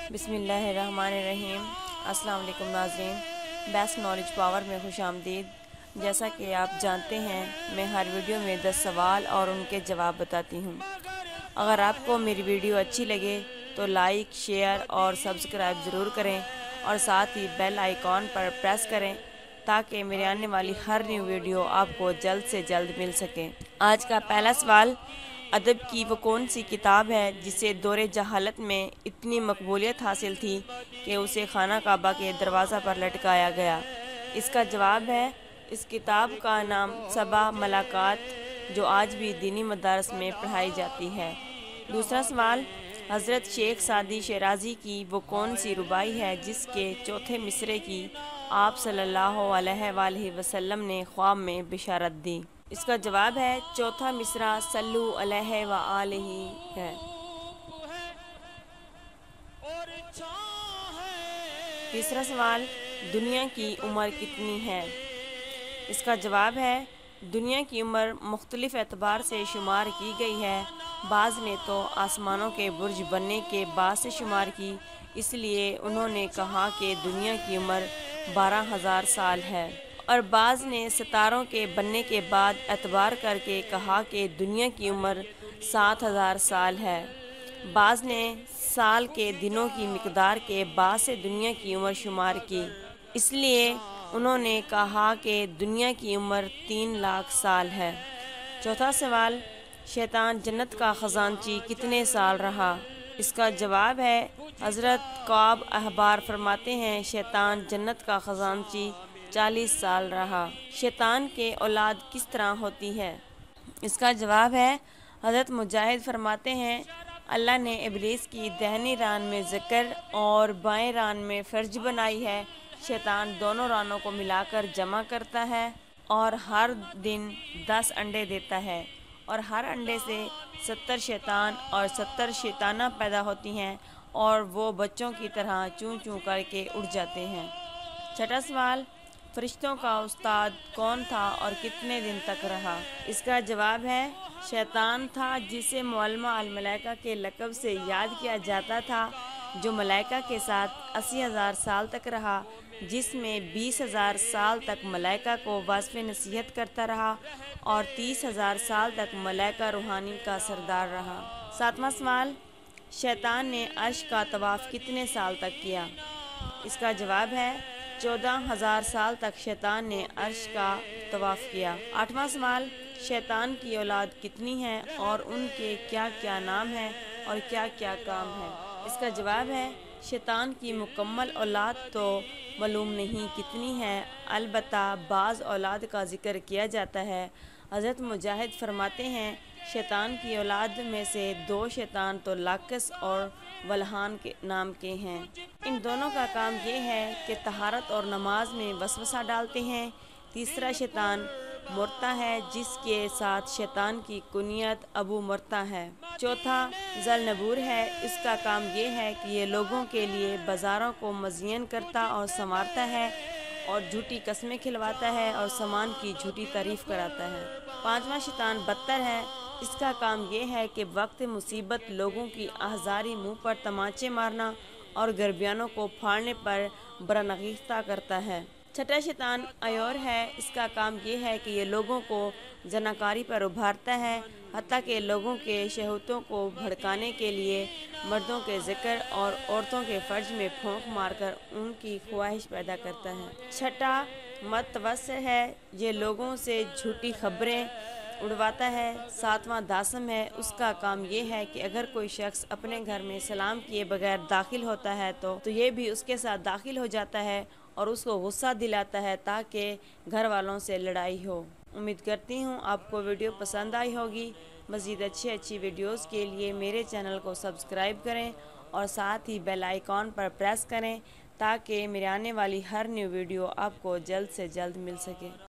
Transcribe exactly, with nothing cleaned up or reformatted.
بسم اللہ الرحمن الرحیم۔ السلام علیکم ناظرین، بیسٹ نالج پاور میں خوش آمدید۔ جیسا کہ آپ جانتے ہیں، میں ہر ویڈیو میں دس سوال اور ان کے جواب بتاتی ہوں۔ اگر آپ کو میری ویڈیو اچھی لگے تو لائک، شیئر اور سبسکرائب ضرور کریں اور ساتھ ہی بیل آئیکن پر پریس کریں تاکہ میرے آنے والی ہر نیو ویڈیو آپ کو جلد سے جلد مل سکے۔ آج کا پہلا سوال، ادب کی وہ کون سی کتاب ہے جسے دور جہالت میں اتنی مقبولیت حاصل تھی کہ اسے خانہ کعبہ کے دروازہ پر لٹکایا گیا؟ اس کا جواب ہے، اس کتاب کا نام سبع ملکات، جو آج بھی دینی مدارس میں پڑھائی جاتی ہے۔ دوسرا سوال، حضرت شیخ سعدی شیرازی کی وہ کون سی رباعی ہے جس کے چوتھے مصرعے کی آپ صلی اللہ علیہ وآلہ وسلم نے خواب میں بشارت دی؟ اس کا جواب ہے، چوتھا مصرعہ صلو علیہ وآلہ ہے۔ تیسرا سوال، دنیا کی عمر کتنی ہے؟ اس کا جواب ہے، دنیا کی عمر مختلف اعتبار سے شمار کی گئی ہے۔ بعض نے تو آسمانوں کے برج بننے کے بعد سے شمار کی، اس لیے انہوں نے کہا کہ دنیا کی عمر بارہ ہزار سال ہے، اور بعض نے ستاروں کے بننے کے بعد اعتبار کر کے کہا کہ دنیا کی عمر سات ہزار سال ہے۔ بعض نے سال کے دنوں کی مقدار کے بعد سے دنیا کی عمر شمار کی، اس لیے انہوں نے کہا کہ دنیا کی عمر تین لاکھ سال ہے۔ چوتھا سوال، شیطان جنت کا خزانچی کتنے سال رہا؟ اس کا جواب ہے، حضرت کعب احبار فرماتے ہیں، شیطان جنت کا خزانچی چالیس سال رہا۔ شیطان کے اولاد کس طرح ہوتی ہے؟ اس کا جواب ہے، حضرت مجاہد فرماتے ہیں، اللہ نے ابلیس کی دہنی ران میں ذکر اور بائیں ران میں فرج بنائی ہے۔ شیطان دونوں رانوں کو ملا کر جمع کرتا ہے اور ہر دن دس انڈے دیتا ہے، اور ہر انڈے سے ستر شیطان اور ستر شیطانہ پیدا ہوتی ہیں اور وہ بچوں کی طرح چوں چوں کر کے اڑ جاتے ہیں۔ چھٹا سوال، فرشتوں کا استاد کون تھا اور کتنے دن تک رہا؟ اس کا جواب ہے، شیطان تھا جسے معلمہ الملائکہ کے لقب سے یاد کیا جاتا تھا، جو ملائکہ کے ساتھ اسی ہزار سال تک رہا، جس میں بیس ہزار سال تک ملائکہ کو وظیفہ نصیحت کرتا رہا اور تیس ہزار سال تک ملائکہ روحانی کا سردار رہا۔ ساتواں سوال، شیطان نے عرش کا طواف کتنے سال تک کیا؟ اس کا جواب ہے، چودہ ہزار سال تک شیطان نے عرش کا طواف کیا۔ آٹھواں سوال، شیطان کی اولاد کتنی ہے اور ان کے کیا کیا نام ہیں اور کیا کیا کام ہے؟ اس کا جواب ہے، شیطان کی مکمل اولاد تو معلوم نہیں کتنی ہے، البتہ بعض اولاد کا ذکر کیا جاتا ہے۔ حضرت مجاہد فرماتے ہیں، شیطان کی اولاد میں سے دو شیطان تو لاکس اور ولہان کے نام کے ہیں۔ ان دونوں کا کام یہ ہے کہ طہارت اور نماز میں وسوسہ ڈالتے ہیں۔ تیسرا شیطان مرتا ہے، جس کے ساتھ شیطان کی کنیت ابو مرتا ہے۔ چوتھا ذوالنبور ہے، اس کا کام یہ ہے کہ یہ لوگوں کے لیے بازاروں کو مزین کرتا اور سنوارتا ہے اور جھوٹی قسمیں کھلواتا ہے اور سامان کی جھوٹی تعریف کراتا ہے۔ پانچواں شیطان بدتر ہے، اس کا کام یہ ہے کہ وقت مصیبت لوگوں کی آہذاری منہ پر تمانچے مارنا اور گربیانوں کو پھاڑنے پر برانگیختہ کرتا ہے۔ چھٹا شیطان ایور ہے، اس کا کام یہ ہے کہ یہ لوگوں کو زناکاری پر ابھارتا ہے، حتیٰ کہ لوگوں کے شہوتوں کو بھڑکانے کے لیے مردوں کے ذکر اور عورتوں کے فرج میں پھونک مار کر ان کی خواہش پیدا کرتا ہے۔ چھٹا متوسر ہے، یہ لوگوں سے جھوٹی خبریں اڑواتا ہے۔ ساتواں داسم ہے، اس کا کام یہ ہے کہ اگر کوئی شخص اپنے گھر میں سلام کیے بغیر داخل ہوتا ہے تو تو یہ بھی اس کے ساتھ داخل ہو جاتا ہے اور اس کو غصہ دلاتا ہے تاکہ گھر والوں سے لڑائی ہو۔ امید کرتی ہوں آپ کو ویڈیو پسند آئی ہوگی۔ مزید اچھی اچھی ویڈیوز کے لیے میرے چینل کو سبسکرائب کریں اور ساتھ ہی بیل آئیکن پر پریس کریں تاکہ میرے آنے والی ہر نیو ویڈیو آپ کو جلد سے جلد مل سکے۔